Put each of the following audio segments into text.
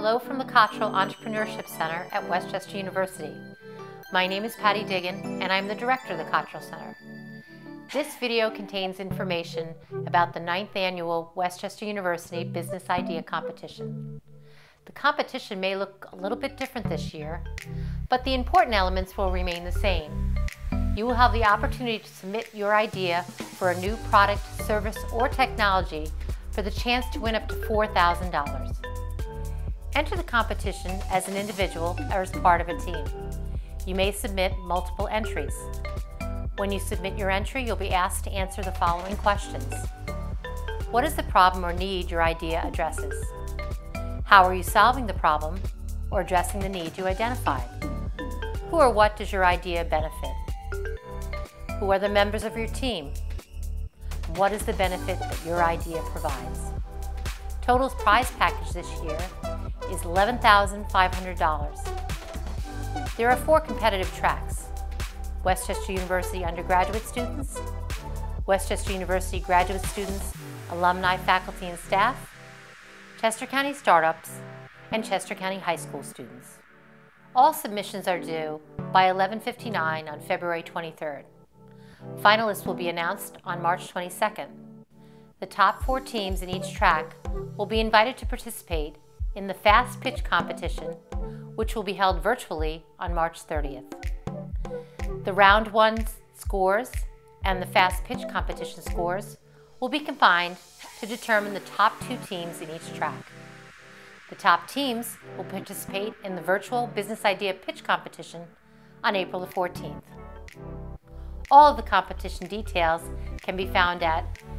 Hello from the Cottrell Entrepreneurship Center at Westchester University. My name is Patty Diggin, and I'm the director of the Cottrell Center. This video contains information about the 9th Annual Westchester University Business Idea Competition. The competition may look a little bit different this year, but the important elements will remain the same. You will have the opportunity to submit your idea for a new product, service, or technology for the chance to win up to $4,000. Enter the competition as an individual or as part of a team. You may submit multiple entries. When you submit your entry, you'll be asked to answer the following questions. What is the problem or need your idea addresses? How are you solving the problem or addressing the need you identified? Who or what does your idea benefit? Who are the members of your team? What is the benefit that your idea provides? Total prize package this year is $11,500. There are 4 competitive tracks: Westchester University undergraduate students, Westchester University graduate students, alumni, faculty, and staff, Chester County startups, and Chester County high school students. All submissions are due by 11:59 on February 23rd. Finalists will be announced on March 22nd. The top 4 teams in each track will be invited to participate in the Fast Pitch competition, which will be held virtually on March 30th. The Round 1 scores and the Fast Pitch competition scores will be combined to determine the top 2 teams in each track. The top teams will participate in the virtual Business Idea Pitch competition on April the 14th. All of the competition details can be found at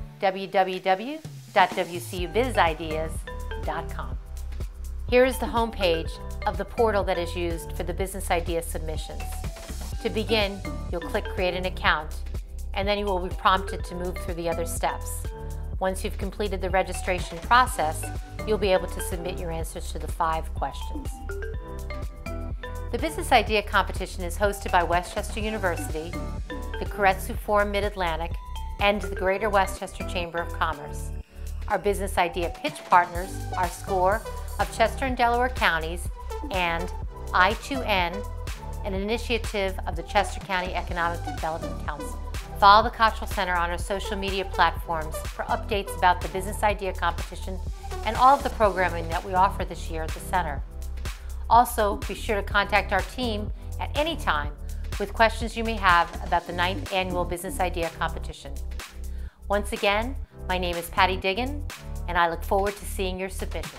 www.wcubizideas.com. Here is the home page of the portal that is used for the business idea submissions. To begin, you'll click Create an Account, and then you will be prompted to move through the other steps. Once you've completed the registration process, you'll be able to submit your answers to the 5 questions. The Business Idea Competition is hosted by Westchester University, the Keiretsu Forum Mid-Atlantic, and the Greater Westchester Chamber of Commerce. Our Business Idea Pitch partners are SCORE of Chester and Delaware Counties and I2N, an initiative of the Chester County Economic Development Council. Follow the Cottrell Center on our social media platforms for updates about the Business Idea Competition and all of the programming that we offer this year at the Center. Also, be sure to contact our team at any time with questions you may have about the 9th Annual Business Idea Competition. Once again, my name is Patty Diggin, and I look forward to seeing your submissions.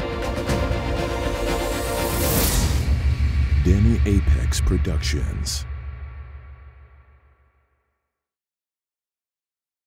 Danny Apex Productions.